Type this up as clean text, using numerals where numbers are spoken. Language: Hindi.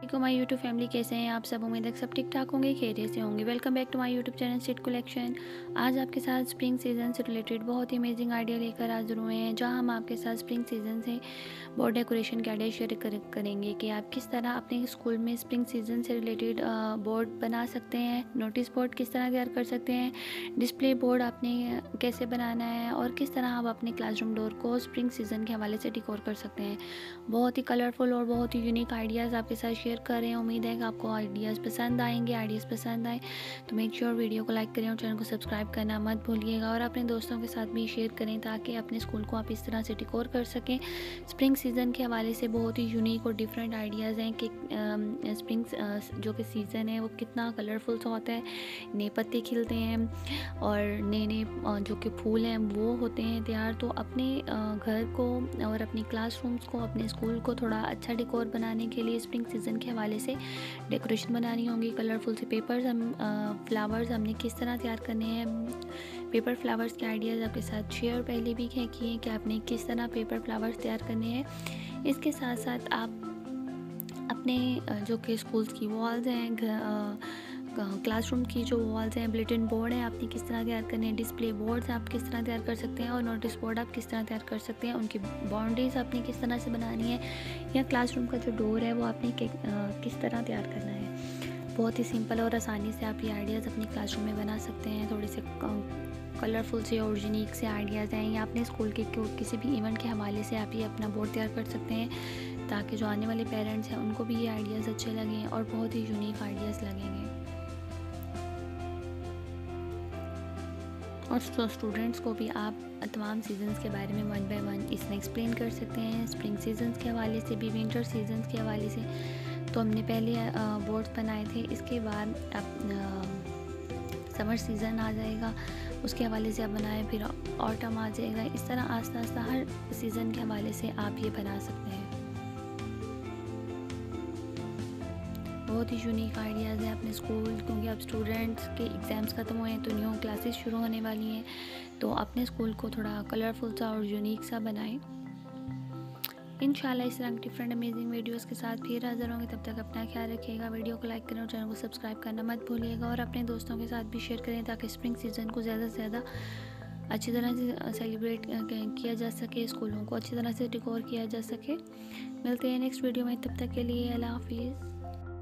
को माय यूट्यूब फैमिली, कैसे हैं आप सब। उम्मीद है सब ठीक ठाक होंगे, खैरियत से होंगे। Welcome back to my YouTube channel sit collection. आज आपके साथ स्प्रिंग सीजन से रिलेटेड बहुत ही अमेजिंग आइडिया लेकर हाजिर हुए हैं, जहां हम आपके साथ स्प्रिंग सीजन से बोर्ड डेकोरेशन के आइडिया शेयर करेंगे कि आप किस तरह अपने स्कूल में स्प्रिंग सीजन से रिलेटेड बोर्ड बना सकते हैं, नोटिस बोर्ड किस तरह तैयार कर सकते हैं, डिस्प्ले बोर्ड आपने कैसे बनाना है और किस तरह आप अपने क्लासरूम डोर को स्प्रिंग सीजन के हवाले से डेकोर कर सकते हैं। बहुत ही कलरफुल और बहुत ही यूनिक आइडियाज़ आपके साथ शेयर कर रहे हैं। उम्मीद है कि आपको आइडियाज़ पसंद आएंगे। आइडियाज़ पसंद आए तो मेक श्योर वीडियो को लाइक करें और चैनल को सब्सक्राइब करना मत भूलिएगा, और अपने दोस्तों के साथ भी शेयर करें ताकि अपने स्कूल को आप इस तरह से डेकोर कर सकें। स्प्रिंग सीज़न के हवाले से बहुत ही यूनिक और डिफरेंट आइडियाज़ हैं कि स्प्रिंग जो कि सीज़न है वो कितना कलरफुल सा होता है। नए पत्ते खिलते हैं और नए नए जो कि फूल हैं वो होते हैं तैयार। तो अपने घर को और अपनी क्लासरूम्स को, अपने स्कूल को थोड़ा अच्छा डेकोर बनाने के लिए स्प्रिंग सीज़न के हवाले से डेकोरेशन बनानी होगी। कलरफुल से पेपर्स फ्लावर्स हमने किस तरह तैयार करने हैं, पेपर फ्लावर्स के आइडियाज़ आपके साथ शेयर पहले भी किए हैं कि आपने किस तरह पेपर फ्लावर्स तैयार करने हैं। इसके साथ साथ आप अपने जो कि स्कूल्स की वॉल्स हैं, क्लासरूम की जो वॉल्स हैं, बुलेटिन बोर्ड है, आपने किस तरह तैयार करने हैं, डिस्प्ले बोर्ड्स आप किस तरह तैयार कर सकते हैं और नोटिस बोर्ड आप किस तरह तैयार कर सकते हैं। उनकी बाउंड्रीज आपने किस तरह से बनानी है, या क्लासरूम का जो डोर है वो आपने किस तरह तैयार करना है। बहुत ही सिंपल और आसानी से आप ये आइडियाज़ अपने क्लासरूम में बना सकते हैं। थोड़े से कलरफुल से और यूनिक से आइडियाज़ हैं, या अपने स्कूल के किसी भी इवेंट के हवाले से आप ये अपना बोर्ड तैयार कर सकते हैं ताकि जो आने वाले पेरेंट्स हैं उनको भी ये आइडियाज़ अच्छे लगें और बहुत ही यूनिक आइडियाज़ लगेंगे। और स्टूडेंट्स को भी आप तमाम सीजन्स के बारे में वन बाय वन इसमें एक्सप्लेन कर सकते हैं। स्प्रिंग सीजन्स के हवाले से भी, विंटर सीजन्स के हवाले से तो हमने पहले बोर्ड्स बनाए थे। इसके बाद अब समर सीज़न आ जाएगा, उसके हवाले से आप बनाएं, फिर ऑटम आ जाएगा। इस तरह आस्ता आस्ता हर सीज़न के हवाले से आप ये बना सकते हैं। बहुत ही यूनिक आइडियाज़ हैं अपने स्कूल, क्योंकि अब स्टूडेंट्स के एग्ज़ाम्स ख़त्म हुए हैं तो न्यू क्लासेस शुरू होने वाली हैं। तो अपने स्कूल को थोड़ा कलरफुल सा और यूनिक सा बनाएं। इंशाल्लाह इस तरह डिफरेंट अमेजिंग वीडियोस के साथ फिर हाज़िर होंगे। तब तक अपना ख्याल रखिएगा, वीडियो को लाइक करें और चैनल को सब्सक्राइब करना मत भूलिएगा, और अपने दोस्तों के साथ भी शेयर करें ताकि स्प्रिंग सीज़न को ज़्यादा से ज़्यादा अच्छी तरह से सेलिब्रेट किया जा सके, स्कूलों को अच्छी तरह से डेकोर किया जा सके। मिलते हैं नेक्स्ट वीडियो में, तब तक के लिए अल्लाह हाफिज़।